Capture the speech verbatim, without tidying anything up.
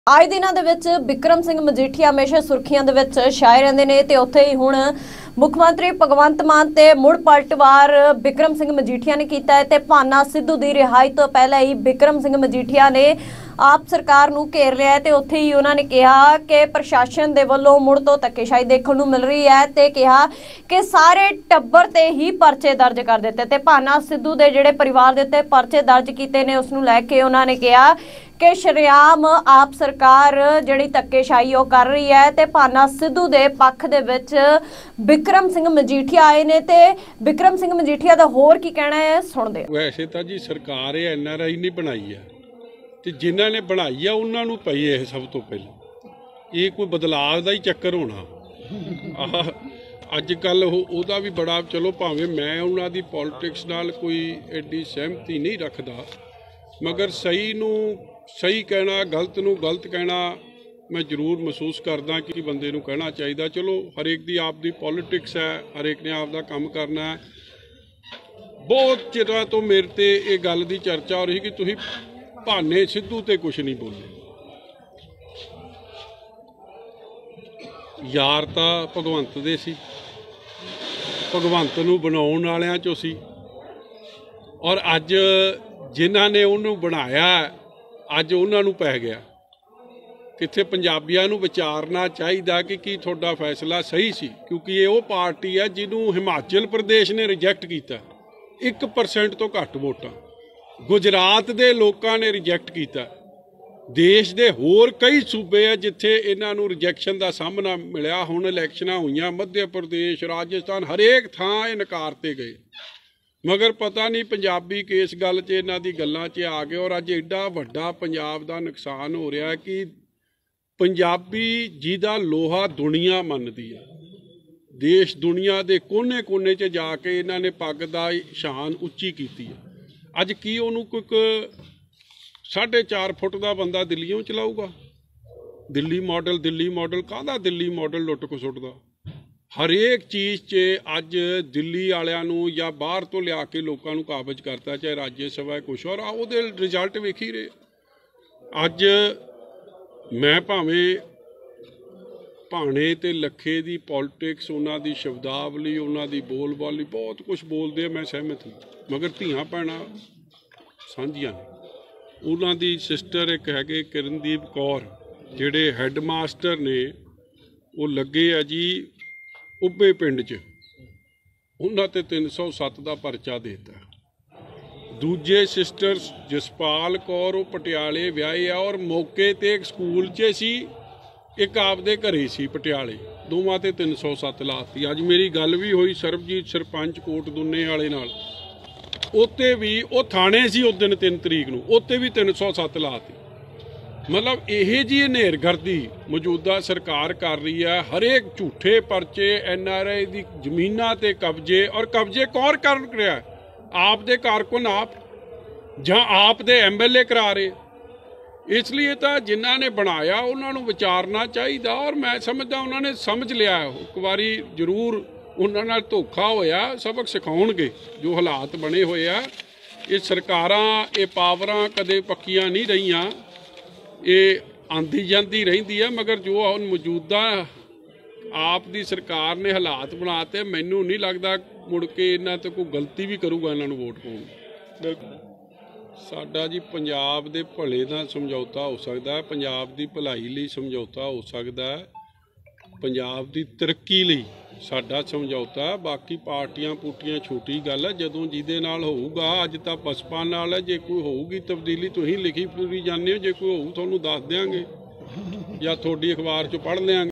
ਆਏ ਦਿਨਾਂ ਦੇ ਵਿੱਚ ਬਿਕਰਮ ਸਿੰਘ ਮਜੀਠੀਆ ਹਮੇਸ਼ਾ ਸੁਰਖੀਆਂ ਦੇ ਵਿੱਚ ਛਾਏ ਰਹਿੰਦੇ ਨੇ ਤੇ ਉੱਥੇ ਹੀ ਹੁਣ ਮੁੱਖ ਮੰਤਰੀ ਭਗਵੰਤ ਮਾਨ ਤੇ ਮੁੜ ਪਲਟਵਾਰ ਬਿਕਰਮ ਸਿੰਘ ਮਜੀਠੀਆ ਨੇ ਕੀਤਾ ਹੈ ਤੇ ਭਾਨਾ ਸਿੱਧੂ ਦੀ ਰਿਹਾਈ ਤੋਂ ਪਹਿਲਾਂ ਹੀ ਬਿਕਰਮ ਸਿੰਘ ਮਜੀਠੀਆ ਨੇ ਆਪ सरकार ਨੂੰ घेर लिया है ਤੇ ਉੱਥੇ ਹੀ ਉਹਨਾਂ ਨੇ ਕਿਹਾ ਕਿ ਪ੍ਰਸ਼ਾਸਨ ਦੇ ਵੱਲੋਂ ਮੁੜ ਤੋਂ ਧੱਕੇਸ਼ਾਹੀ ਦੇਖਣ ਨੂੰ ਮਿਲ ਰਹੀ ਹੈ ਤੇ ਕਿਹਾ ਕਿ ਸਾਰੇ ਟੱਬਰ ਤੇ ਹੀ ਪਰਚੇ ਦਰਜ ਕਰ ਦਿੱਤੇ ਤੇ ਭਾਨਾ ਸਿੱਧੂ ਦੇ ਜਿਹੜੇ ਪਰਿਵਾਰ ਦੇ ਉੱਤੇ ਪਰਚੇ ਦਰਜ ਕੀਤੇ ਨੇ ਉਸ ਨੂੰ ਲੈ ਕੇ ਉਹਨਾਂ ਨੇ ਕਿਹਾ कि शरेआम आप सरकार जिहड़ी धक्केशाही वो कर रही है ते भाना सिद्धू दे पक्ष दे विच बिक्रम सिंह मजीठिया आए ने ते बिक्रम सिंह मजीठिया दा होर की कहना है सुनदे। वैसे तो जी सरकार एन आर आई नहीं बनाई है ते जिन्हां ने बनाई है उन्हां नूं पई है सब तो पहले ये कोई बदलाव दा ही चक्कर होना आह अज कल ओहदा भी बड़ा चलो भावें मैं उन्हां दी पॉलिटिक्स नाल कोई एडी सहमति नहीं रखदा मगर सही नूं सही कहना गलत नूं गलत कहना मैं जरूर महसूस करदा कि बंदे नूं कहना चाहिए। चलो हरेक दी आप दी पॉलिटिक्स है हरेक ने आप दा काम करना है। बहुत चिरां तो मेरे ते ये गल दी चर्चा हो रही कि तुसीं भाने सिद्धू ते कुछ नहीं बोले। यार तां भगवंत दे सी भगवंत नूं बनाउण वालियां चों सी और अज जिन्हां ने उहनूं बनाया अज उन्होंने पै गया। कित्थे पंजाबियां नूं विचारना चाहिए कि की तुहाडा फैसला सही सी क्योंकि ये वो पार्टी है जिन्हों हिमाचल प्रदेश ने रिजैक्ट किया एक परसेंट तो घट वोटां गुजरात के लोगों ने रिजैक्ट किया। देश के होर कई सूबे है जिथे इन्हां नूं रिजैक्शन का सामना मिलिया। हुण इलैक्शनां होईयां मध्य प्रदेश राजस्थान हरेक थां ये नकारते गए मगर पता नहीं पंजाबी किस गल च इन्हां दी गल्लां च आ गए और अज एडा वड्डा पंजाब दा नुकसान हो रहा है कि पंजाबी जिहदा लोहा दुनिया मनदी है देश दुनिया के कोने कोने च जाके इन्हां ने पग दा शान उच्ची कीती है। अज की उहनूं कोई साढ़े चार फुट का बंदा दिल्लीओं चलाऊगा। दिल्ली मॉडल दिल्ली मॉडल काहदा दिल्ली मॉडल लुट को सुटदा हरेक चीज़ च अज दिल्ली वालियां नूं या बाहर तो लिया के लोगों नूं काबज करता चाहे राज्य सभा कुछ और उहदे रिजल्ट वेखी रहे। अज मैं भावें भाणे ते लखे दी पॉलिटिक्स उन्हां दी शब्दावली उन्हां दी बोलबाली बहुत कुछ बोलते मैं सहमत हूँ मगर धीआं भैणां साझियां ने। उन्हां दी सिस्टर एक है किरणदीप कौर जिहड़े हैड मास्टर ने वो लगे आ जी उब्बे पिंड च उन्हां ते तीन सौ सत्त का परचा देता। दूजे सिस्टर जसपाल कौर वो पटियाले व्याहे आ और मौके ते एक स्कूल च सी एक आपदे घरे सी पटियाले दोवां ते तीन सौ सत्त लाती। अज मेरी गल भी हुई सरबजीत सरपंच कोट दुन्ने वाले नाल उत्ते भी वो थाने सी उस दिन तीन तरीक नूं उत्ते भी तीन सौ सत्त लाती। मतलब यही जी नेरगर्दी मौजूदा सरकार कर रही है। हरेक झूठे परचे एन आर आई की जमीनां ते कब्जे और कब्जे कौन कर रहा है आप दे कारकुन आप जहाँ आप दे एम एल ए करा रहे। इसलिए तो जिन्हों ने बनाया उन्होंने विचारना चाहिए और मैं समझदा उन्होंने समझ लिया एक बारी जरूर उन्होंने धोखा होया सबक सिखाउणगे जो हालात बने हुए आ। ये सरकारां ये पावरां कदे पक्कियां नहीं रहियां ये आंदी जाती रही है मगर जो हुण मौजूदा आप दी सरकार ने हालात बनाते मैनू नहीं लगता मुड़ के इन्हां ते कोई गलती भी करूगा इन्हां नूं वोट पाउण। साडा जी पंजाब दे भले दा समझौता हो सकता है पंजाब दी भलाई लई समझौता हो सकता है पंजाब दी तरक्की लई साडा समझौता। बाकी पार्टियां पूटियां छोटी गल है जदों जिहदे नाल होऊगा अज तां बसपा नाल है जे कोई होऊगी तब्दीली तुसीं लिखी पूरी जाने हो जे कोई होऊ तुहानूं दस देंगे या थोड़ी अखबार चों पढ़ लेंगे।